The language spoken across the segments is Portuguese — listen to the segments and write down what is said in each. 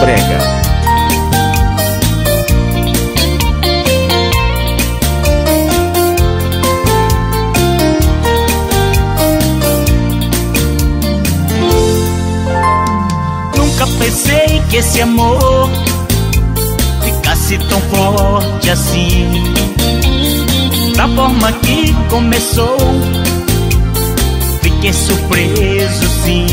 brega. Nunca pensei que esse amor ficasse tão forte assim. Da forma que começou, fiquei surpreso sim.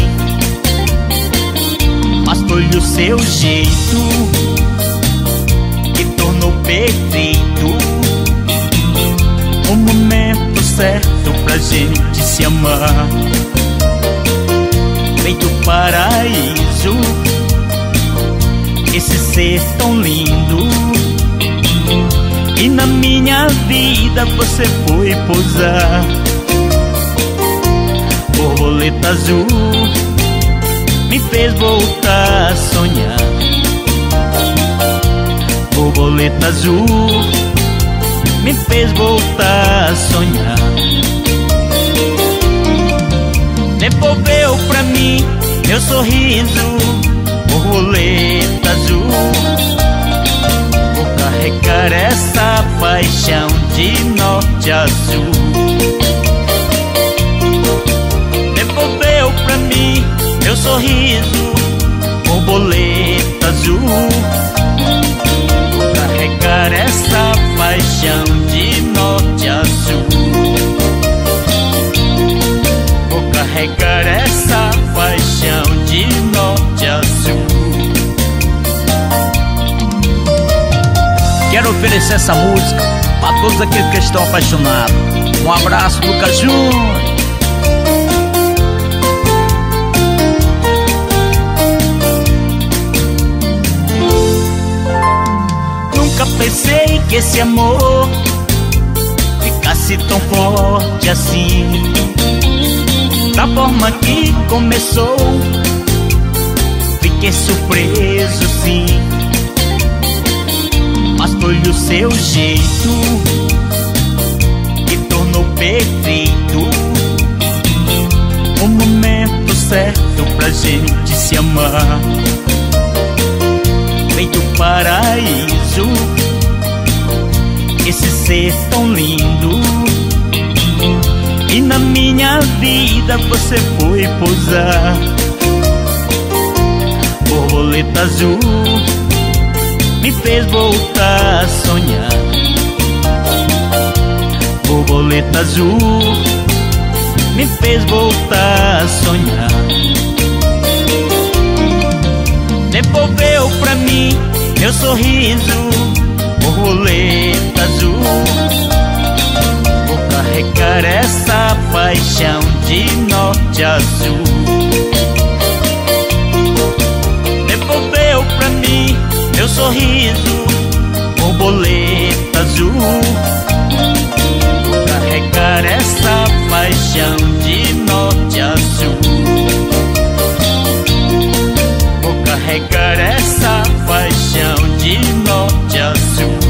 Mas foi o seu jeito que tornou perfeito o momento certo pra gente se amar. Feito paraíso, esse ser tão lindo. E na minha vida você foi pousar. Borboleta azul me fez voltar a sonhar. Borboleta azul me fez voltar a sonhar. Devolveu pra mim meu sorriso, borboleta azul. Vou carregar essa paixão de norte a sul. Devolveu pra mim meu sorriso, borboleta azul. Vou carregar essa paixão de norte a sul. Vou carregar essa paixão de norte a sul. Quero oferecer essa música para todos aqueles que estão apaixonados. Um abraço, Lucas Júnior. Nunca pensei que esse amor ficasse tão forte assim. Da forma que começou, fiquei surpreso sim. Mas foi o seu jeito que tornou perfeito o momento certo pra gente se amar. Feito paraíso, esse ser tão lindo. E na minha vida você foi pousar. Borboleta azul me fez voltar a sonhar. Borboleta azul me fez voltar a sonhar. Devolveu pra mim meu sorriso, borboleta azul. Vou carregar essa paixão de norte a sul. Devolveu pra mim meu sorriso, borboleta azul. Vou carregar essa paixão de norte a sul. Vou carregar essa paixão de norte a sul.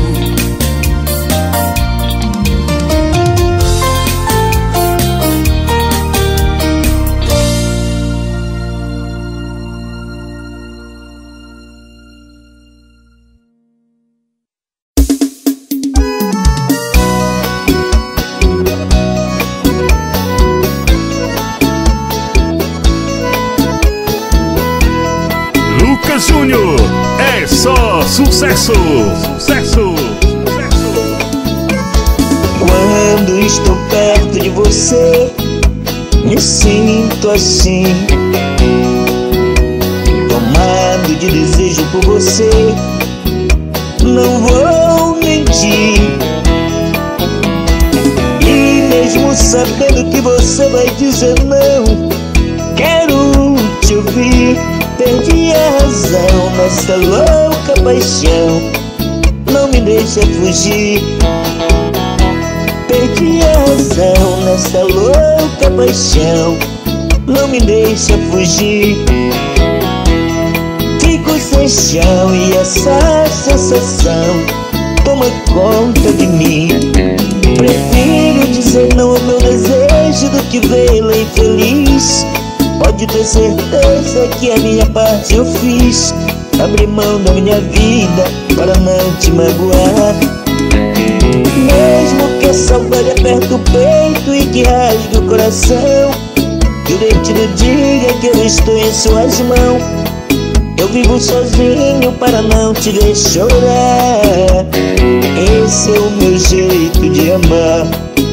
Júnior, é só sucesso, sucesso, sucesso. Quando estou perto de você, me sinto assim, tomado de desejo por você. Não vou mentir, e mesmo sabendo que você vai dizer não, quero te ouvir. Perdi a razão nessa louca paixão, não me deixa fugir. Perdi a razão nessa louca paixão, não me deixa fugir. Fico sem chão e essa sensação toma conta de mim. Prefiro dizer não ao meu desejo do que vê-la infeliz. Pode ter certeza que a minha parte eu fiz. abrir mão da minha vida para não te magoar. Mesmo que a saudade aperte o peito e que rasgue o coração, que o destino diga que eu estou em suas mãos, eu vivo sozinho para não te ver chorar. Esse é o meu jeito de amar.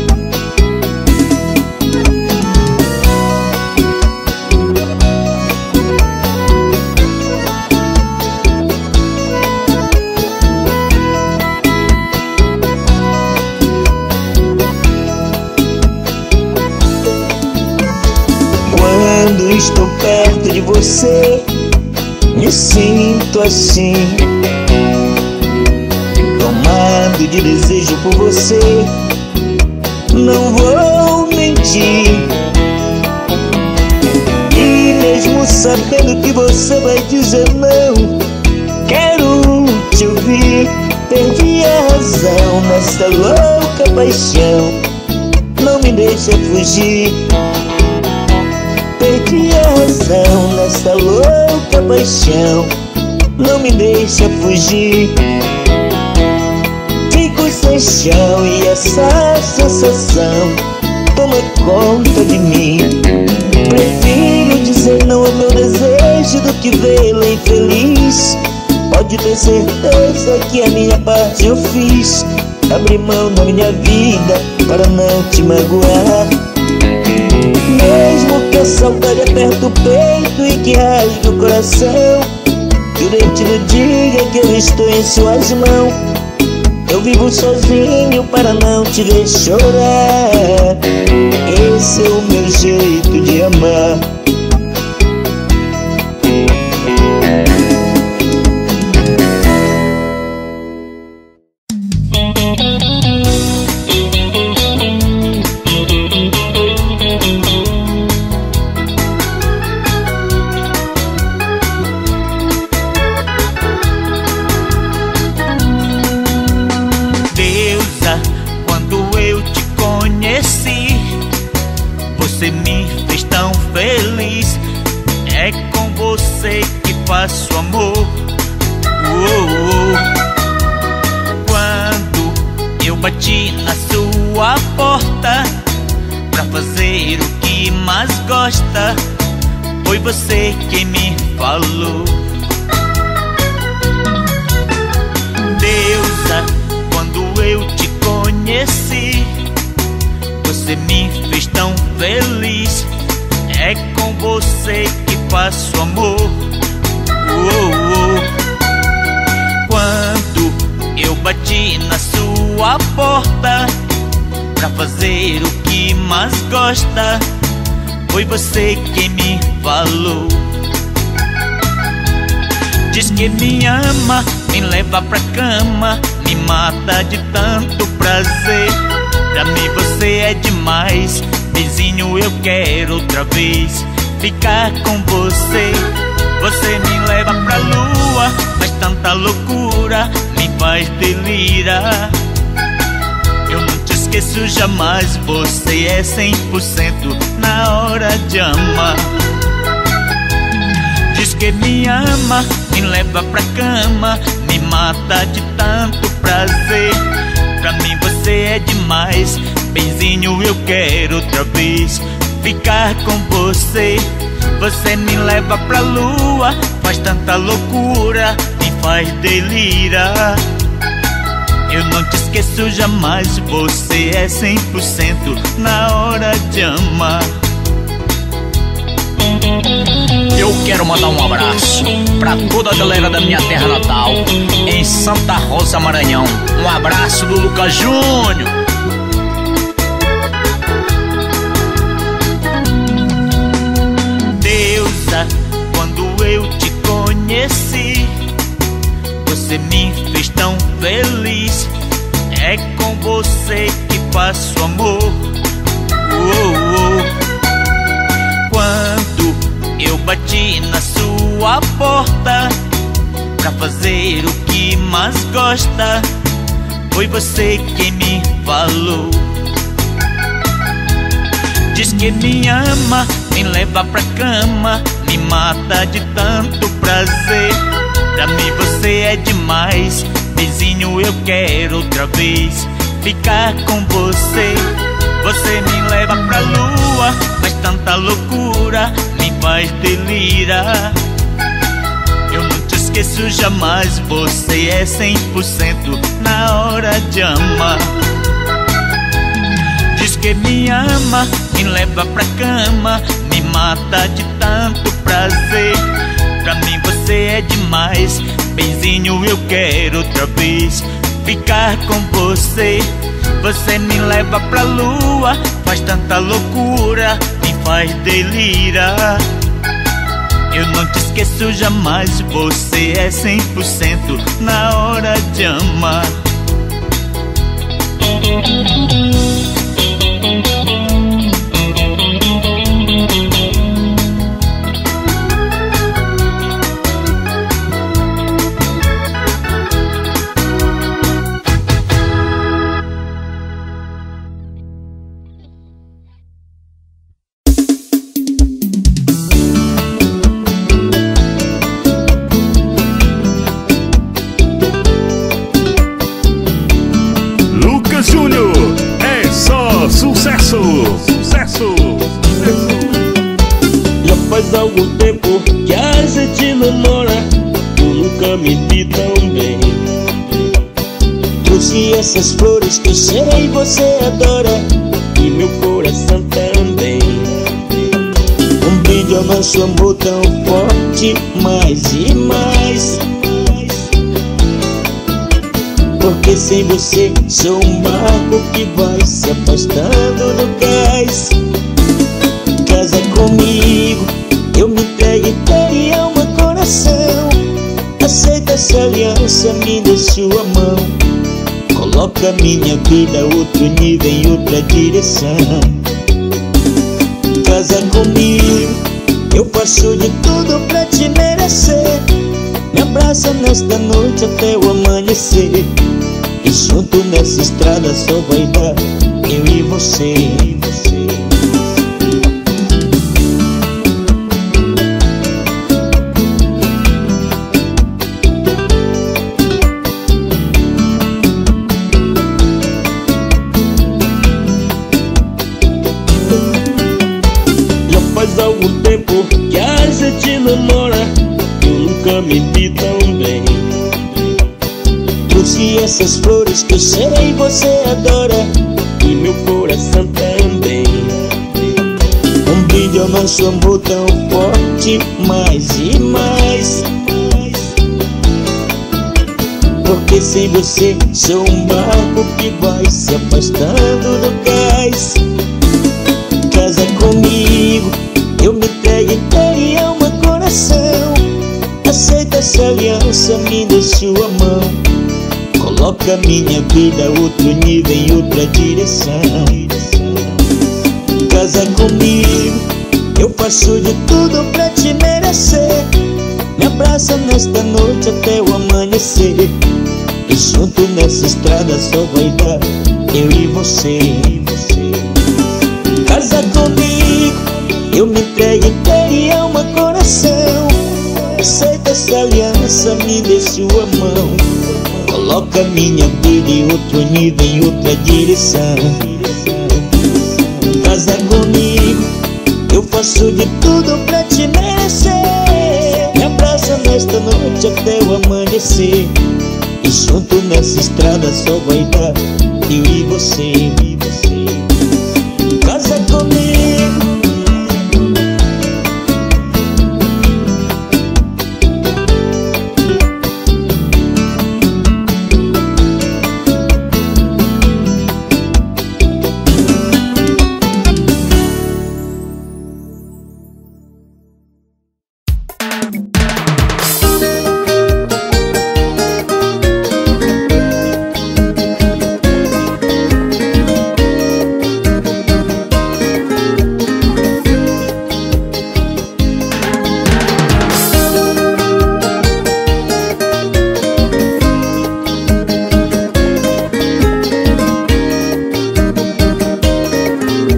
Quando estou perto de você, me sinto assim, tomado de desejo por você. Não vou mentir, e mesmo sabendo que você vai dizer não, quero te ouvir. Perdi a razão nessa louca paixão, não me deixa fugir. Perdi a razão nessa louca paixão, não me deixa fugir. Fico sem chão e essa sensação toma conta de mim. Prefiro dizer não ao meu desejo do que vê-la infeliz. Pode ter certeza que a minha parte eu fiz, abri mão da minha vida para não te magoar. Mesmo que a saudade aperte o peito e que rasgue o coração, que o destino diga que eu estou em suas mãos, eu vivo sozinho para não te ver chorar. Esse é o meu jeito de amar. Você me fez tão feliz, é com você que faço amor. Quando eu bati na sua porta pra fazer o que mais gosta, foi você quem me falou. Deusa, quando eu te conheci, você me fez tão feliz, é com você que faço amor. Quando eu bati na sua porta pra fazer o que mais gosta, foi você quem me falou. Diz que me ama, me leva pra cama, me mata de tanto prazer. Pra mim você é demais, vizinho, eu quero outra vez ficar com você. Você me leva pra lua, faz tanta loucura, me faz delirar. Eu não te esqueço jamais, você é 100% na hora de amar. Diz que me ama, me leva pra cama, me mata de tanto prazer. Pra mim você é demais, benzinho, eu quero outra vez ficar com você. Você me leva pra lua, faz tanta loucura, me faz delirar. Eu não te esqueço jamais, você é 100% na hora de amar. Eu quero mandar um abraço pra toda a galera da minha terra natal, em Santa Rosa, Maranhão. Um abraço do Lucas Júnior. Deusa, quando eu te conheci, você me fez tão feliz, é com você que faço amor. Quando eu bati na sua porta pra fazer o que mais gosta, foi você quem me falou. Diz que me ama, me leva pra cama, me mata de tanto prazer. Pra mim você é demais, vizinho, eu quero outra vez ficar com você. Você me leva pra lua, faz tanta loucura, me faz delirar. Eu não te esqueço jamais, você é 100% na hora de amar. Diz que me ama, me leva pra cama, me mata de tanto prazer. Pra mim você é demais, benzinho, eu quero outra vez ficar com você. Você me leva pra lua, faz tanta loucura, me faz delirar. Eu não te esqueço jamais, você é 100% na hora de amar. Júnior, é só sucesso, sucesso, sucesso. Já faz algum tempo que a gente namora, eu nunca me vi tão bem. Trouxe essas flores que eu sei você adora, e meu coração também. Um brinde ao nosso amor tão forte, mais e mais. Porque sem você sou um barco que vai se afastando do cais. Casa comigo, eu me entrego inteira e alma, coração. Aceita essa aliança, me dê sua mão. Coloca minha vida a outro nível, em outra direção. Casa comigo, eu faço de tudo pra te merecer. Me abraça nesta noite até o amanhecer. E junto nessa estrada só vai dar eu e você. Já faz algum tempo que a gente namora, eu nunca me vi tão bem. Trouxe essas flores que eu sei você adora, e meu coração também. Um brinde ao nosso amor tão forte, mais e mais. Porque sem você sou um barco que vai se afastando do cais. Casa comigo, eu me entrego inteira e alma, coração. Aceita essa aliança, me dê sua mão. Coloca minha vida a outro nível, em outra direção. Casa comigo, eu faço de tudo pra te merecer. Me abraça nesta noite até o amanhecer. E junto nessa estrada só vai dar eu e você. Casa comigo, eu me entrego inteira e alma, coração. Aceita essa aliança, me dê sua mão. Coloca minha vida em outro nível, em outra direção. Casa comigo, eu faço de tudo pra te merecer. Me abraça nesta noite até o amanhecer. E junto nessa estrada só vai dar eu e você. Casa comigo.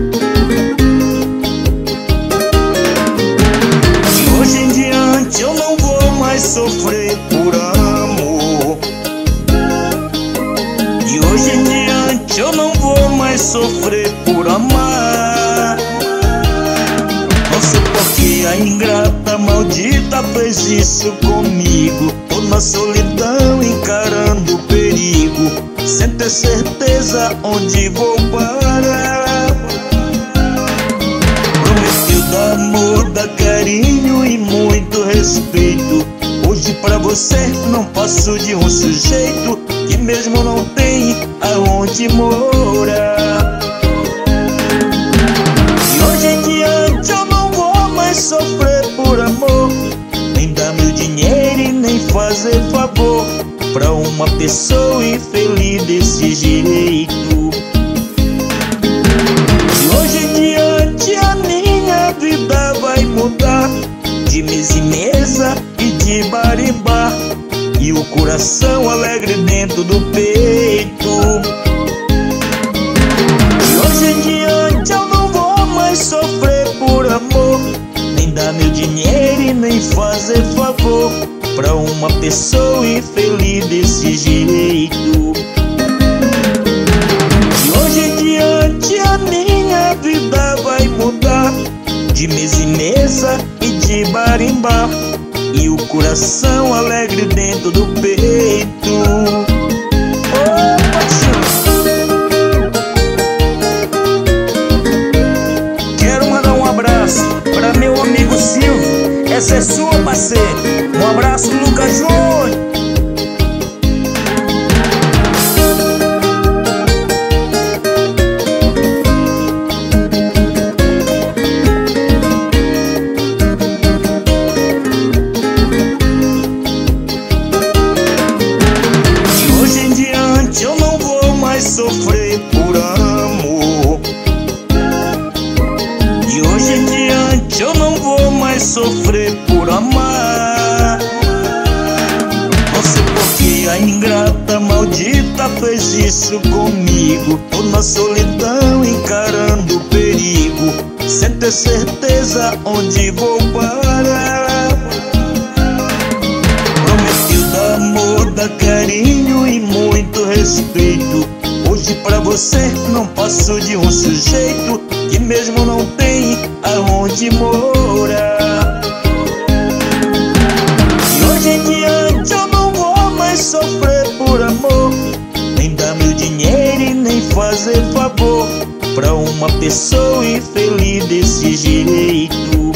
Eu não maldita fez isso comigo. Tô na solidão encarando o perigo, sem ter certeza onde vou parar. Prometeu dar amor, dar carinho e muito respeito. Hoje pra você não passo de um sujeito que mesmo não tem aonde morar. E hoje em diante eu não vou mais sofrer por amor, nem dar meu dinheiro e nem fazer favor pra uma pessoa infeliz desse jeito. E hoje em diante a minha vida vai mudar, de mesa em mesa e de bar em bar, e o coração alegre dentro do peito. E hoje em diante eu não vou mais sofrer por amor, nem dar meu dinheiro e nem fazer favor pra uma pessoa infeliz desse jeito. E hoje em diante a minha vida vai mudar, de mesa em mesa e de bar em bar, e o coração alegre dentro do peito. Oh, paixão. Quero mandar um abraço para meu amigo Silvio, essa é sua parceira. Um abraço, Lucas Júnior. Sofrer por amor. E hoje em diante eu não vou mais sofrer por amar. Não sei porque a ingrata maldita fez isso comigo. Tô na solidão encarando o perigo, sem ter certeza onde vou parar. Prometeu dar amor, dar carinho e muito respeito. Hoje pra você não passo de um sujeito que mesmo não tem aonde morar. E hoje em diante eu não vou mais sofrer por amor, nem dar meu dinheiro e nem fazer favor pra uma pessoa infeliz desse jeito.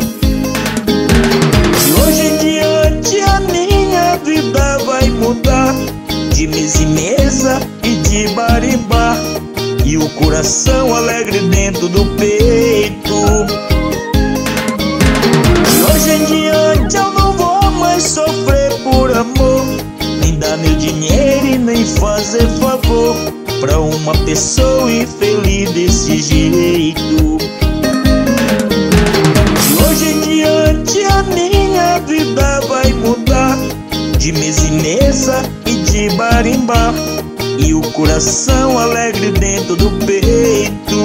E hoje em diante a minha vida vai mudar, de mesa em mesa e de bar em bar, e o coração alegre dentro do peito. E hoje em diante eu não vou mais sofrer por amor, nem dar meu dinheiro e nem fazer favor pra uma pessoa infeliz desse jeito. E hoje em diante a minha vida vai mudar, de mesa em mesa e de bar em bar, e o coração alegre dentro do peito.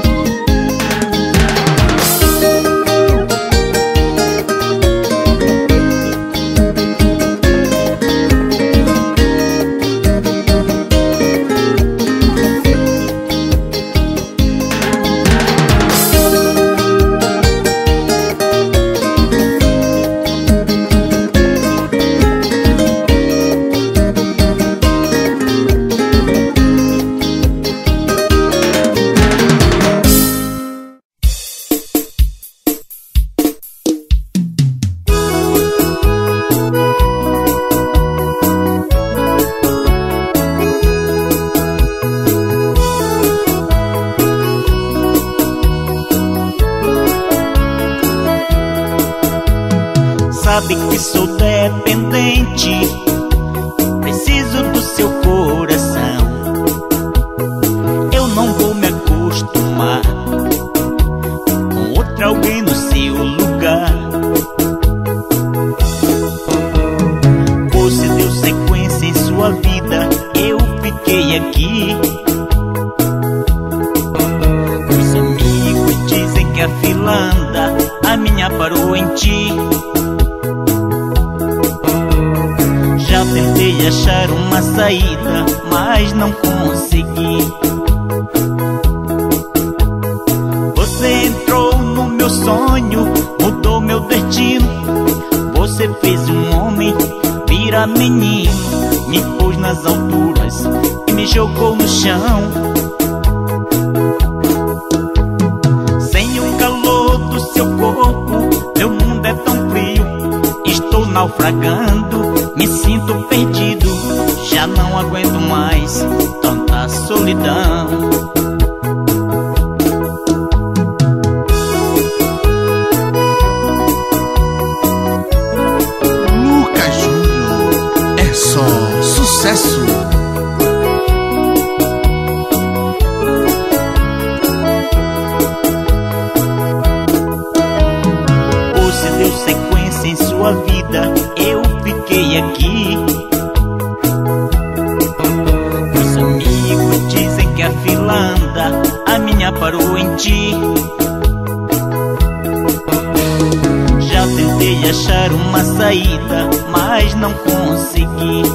Sabe que sou dependente, preciso do seu coração. Eu não vou me acostumar com outro alguém no seu lugar. Você deu sequência em sua vida, eu fiquei aqui. Os amigos dizem que a fila anda, a minha parou em ti. Já tentei achar uma saída, mas não consegui. Você entrou no meu sonho, mudou meu destino. vira menino, me pôs nas alturas e me jogou no chão. Sem o calor do seu corpo, meu mundo é tão frio. Estou naufragando, me sinto perdido. Já não aguento mais tanta solidão. Lucas Júnior, é só sucesso. Você deu sequência em sua vida, eu fiquei aqui. Os amigos dizem que a fila anda, a minha parou em ti. Já tentei achar uma saída, mas não consegui.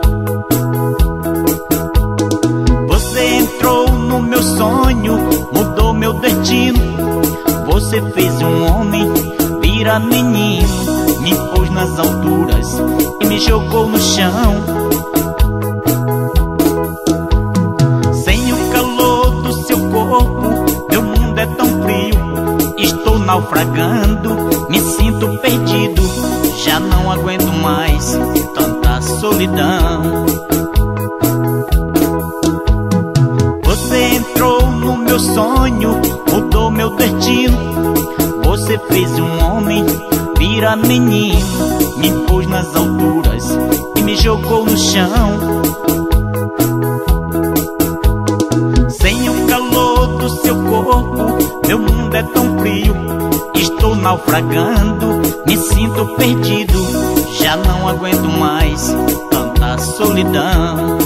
Você entrou no meu sonho, mudou meu destino. Você fez um homem vira menino, me pôs nas alturas e me jogou no chão. Sem o calor do seu corpo, meu mundo é tão frio. Estou naufragando, me sinto perdido. Já não aguento mais tanta solidão. Você entrou no meu sonho, mudou meu destino. Você fez um homem vira menino, me pôs nas alturas e me jogou no chão. Sem o calor do seu corpo, meu mundo é tão frio. Estou naufragando, me sinto perdido. Já não aguento mais tanta solidão.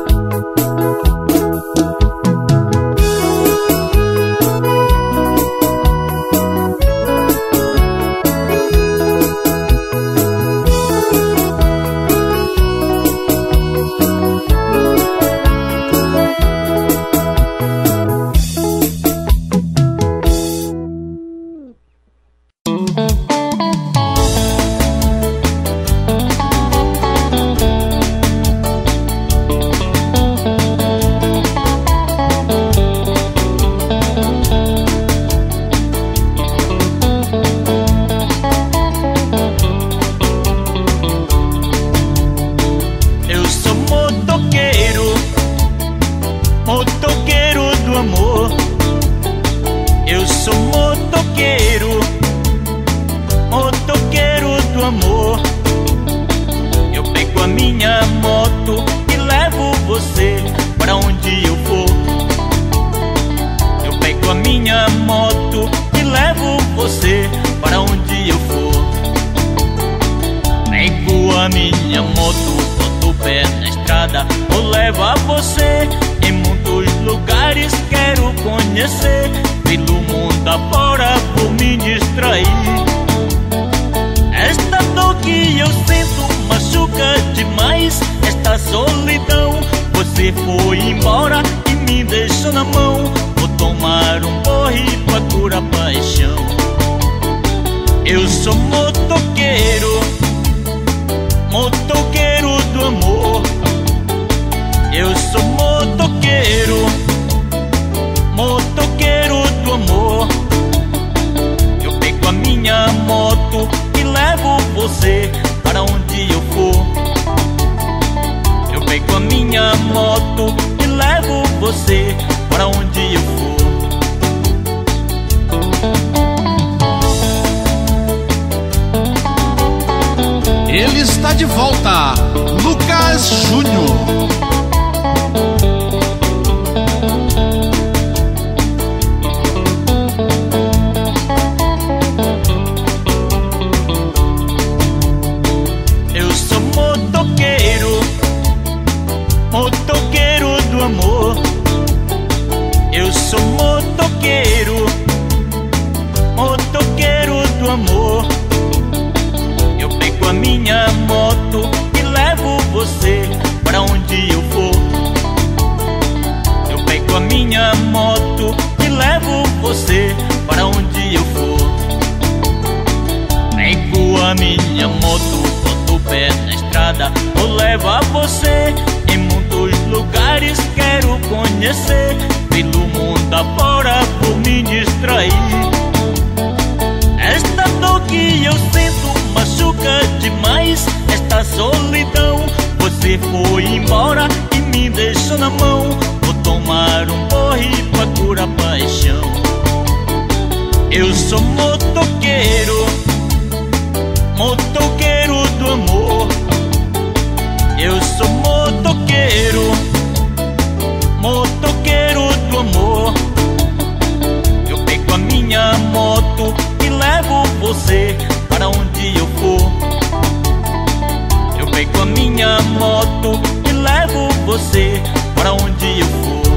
Ele está de volta, Lucas Júnior. Eu sou motoqueiro, motoqueiro do amor. Eu sou motoqueiro, motoqueiro do amor. Eu pego a minha moto e levo você pra onde levar você em muitos lugares, quero conhecer pelo mundo afora por me distrair. Esta dor que eu sinto machuca demais, esta solidão. Você foi embora e me deixou na mão. Vou tomar um porre pra curar paixão. Eu sou motoqueiro, motoqueiro do amor. Eu sou motoqueiro, motoqueiro do amor. Eu pego a minha moto e levo você para onde eu for. Eu pego a minha moto e levo você para onde eu for.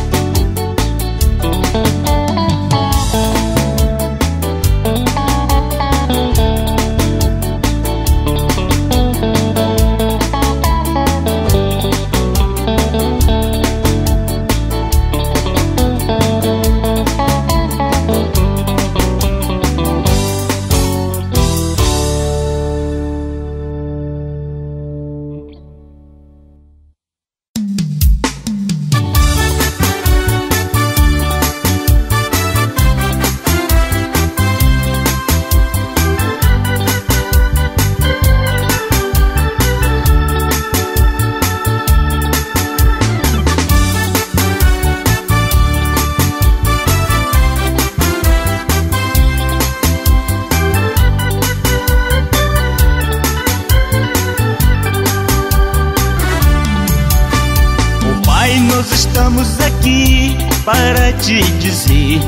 Nós estamos aqui para te dizer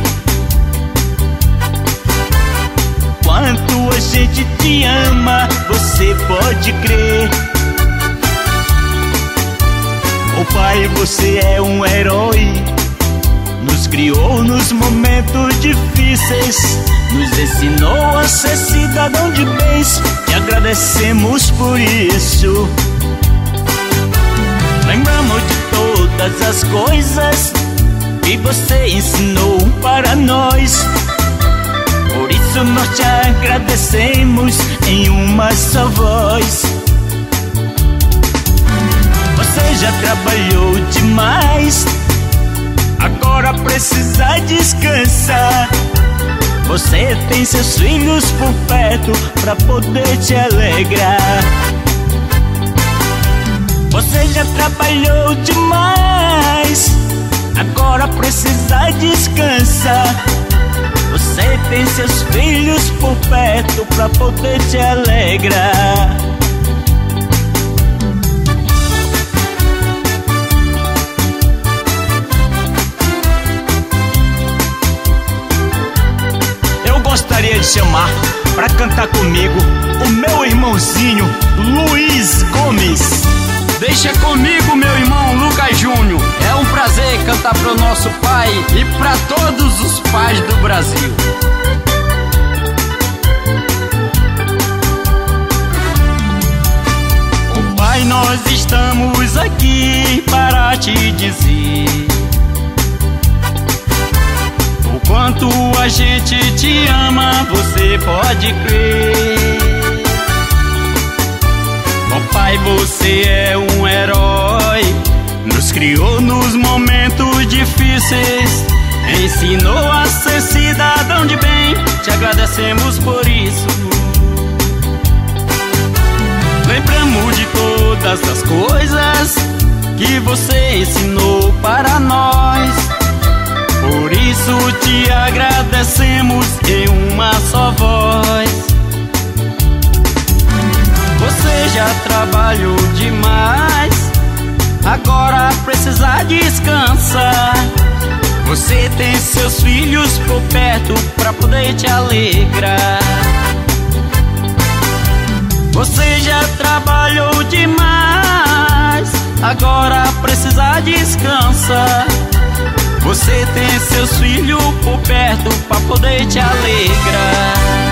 quanto a gente te ama, você pode crer. Oh Pai, você é um herói, nos criou nos momentos difíceis, nos ensinou a ser cidadão de bens, te agradecemos por isso. Lembramos de todas as coisas que você ensinou para nós, por isso nós te agradecemos em uma só voz. Você já trabalhou demais, agora precisa descansar. Você tem seus filhos por perto pra poder te alegrar. Você já trabalhou demais, agora precisa descansar. Você tem seus filhos por perto pra poder te alegrar. Eu gostaria de chamar pra cantar comigo o meu irmãozinho Luiz Gomes. Deixa comigo, meu irmão Lucas Júnior. É um prazer cantar pro nosso pai e pra todos os pais do Brasil. Oh Pai, nós estamos aqui para te dizer o quanto a gente te ama, você pode crer. Oh Pai, você é um herói, nos criou nos momentos difíceis, ensinou a ser cidadão de bem, te agradecemos por isso. Lembramos de todas as coisas que você ensinou para nós, por isso te agradecemos em uma só voz. Você já trabalhou demais, agora precisa descansar. Você tem seus filhos por perto pra poder te alegrar. Você já trabalhou demais, agora precisa descansar. Você tem seus filhos por perto pra poder te alegrar.